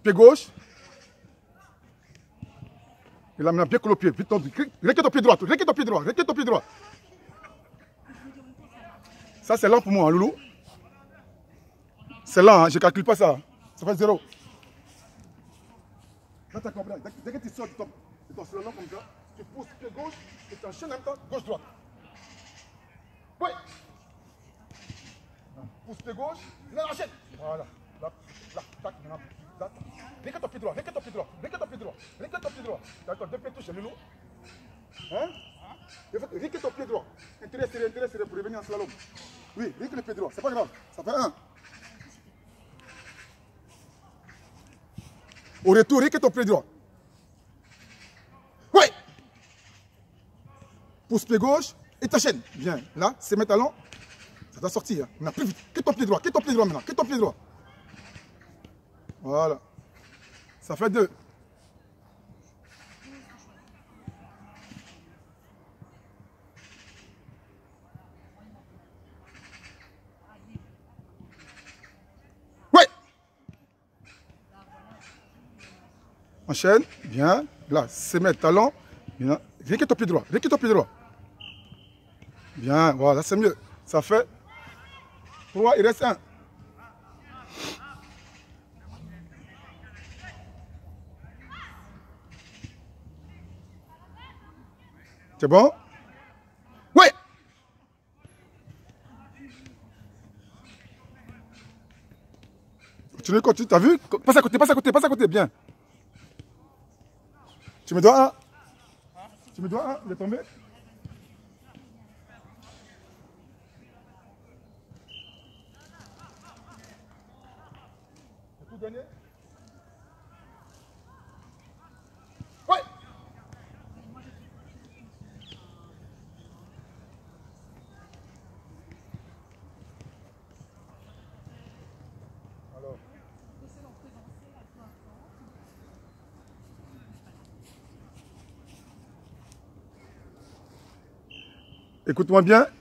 pied gauche. Et là, maintenant, bien coller au pied. Vite, requête au pied droit. Requête au pied droit. Requête au pied droit. Ça, c'est lent pour moi, hein, loulou. C'est lent, hein, je ne calcule pas ça. Ça fait 0. Là, tu as compris. Dès que tu sors de ton slalom comme ça, tu pousses pied gauche et tu enchaînes en même temps gauche-droite. Oui. Pousse pied gauche, là, enchaîne. Voilà. Là, tac, maintenant. Là, requête au pied droit. Requête au pied droit. Requête au pied droit. Requête au pied droit. Tu as encore 2 pieds touchés, loulou. Hein? Requête au pied droit. Intérêt serré pour revenir en slalom. Oui, requête le pied droit. C'est pas grave. Ça fait 1. Au retour, requête au pied droit. Oui. Pousse pied gauche et t'enchaînes. Bien. Là, c'est mes talons. Ça doit sortir. Hein. Maintenant, plus vite. Quitte ton pied droit. Quitte ton pied droit maintenant. Quitte ton pied droit. Voilà. Ça fait 2. Oui. Enchaîne. Bien. Là, c'est mes talons. Bien. Requête ton pied droit. Requête ton pied droit. Bien. Voilà, c'est mieux. Ça fait 3. Il reste 1. C'est bon? Oui. Continue, continue. T'as vu? Passe à côté, passe à côté, passe à côté. Bien. Tu me dois 1. Tu me dois 1. Il est tombé. Le coup dernier. Oui. Alors. Écoute-moi bien,